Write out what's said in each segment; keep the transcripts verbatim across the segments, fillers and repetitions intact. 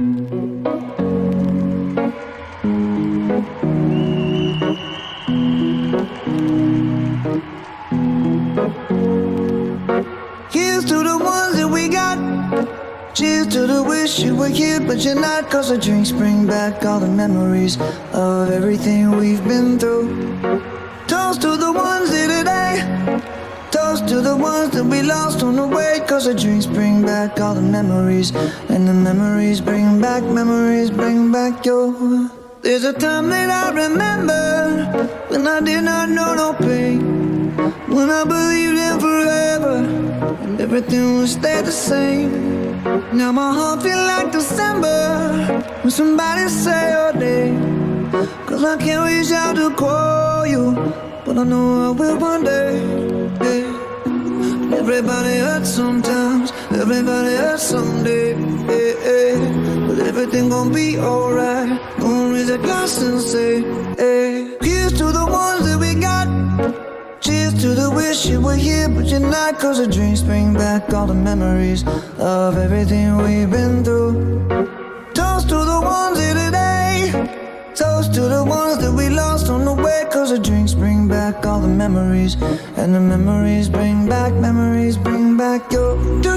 Here's to the ones that we got. Cheers to the wish you were here but you're not. Cause the drinks bring back all the memories of everything we've been through. Toast to the ones here today. Toast to the ones that we lost on the way. Cause the drinks bring back all the memories. And the memories bring back, memories bring back your. There's a time that I remember when I did not know no pain, when I believed in forever and everything would stay the same. Now my heart feel like December when somebody say your name. Cause I can't reach out to call you, but I know I will one day, yeah. Everybody hurts sometimes, everybody hurts someday, yeah, yeah. But everything gon' be alright. Gonna raise a glass and say, hey. Here's to the ones that we got. Cheers to the wish you were here but you're not. Cause the drinks bring back all the memories of everything we've been through. Toast to the ones here today. Toast to the ones that we lost on the way. Cause the drinks bring back all the memories. And the memories bring back, memories bring back your.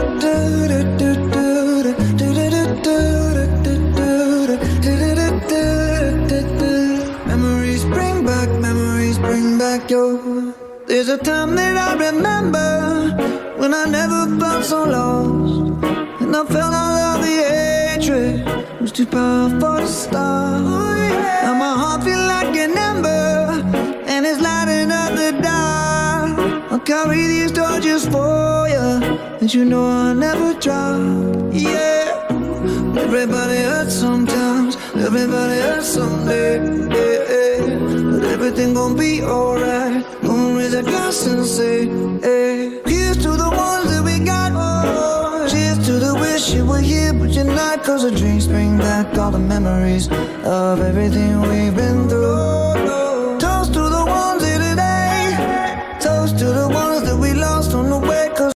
Memories bring back, memories bring back your. There's a time that I remember when I never felt so lost, and I felt all of the hatred was too powerful to stop. Now my heart feel like an ember and it's lighting up the dark. I'll carry these torches for you, and you know I'll never drop. Yeah. Everybody hurts sometimes, everybody hurts someday, yeah, yeah. But everything gon' be alright. Gonna raise a glass and say, hey. Here's to the ones that we got. Oh, cheers to the wish you were here but you're not. Cause the drinks bring back all the memories of everything we've been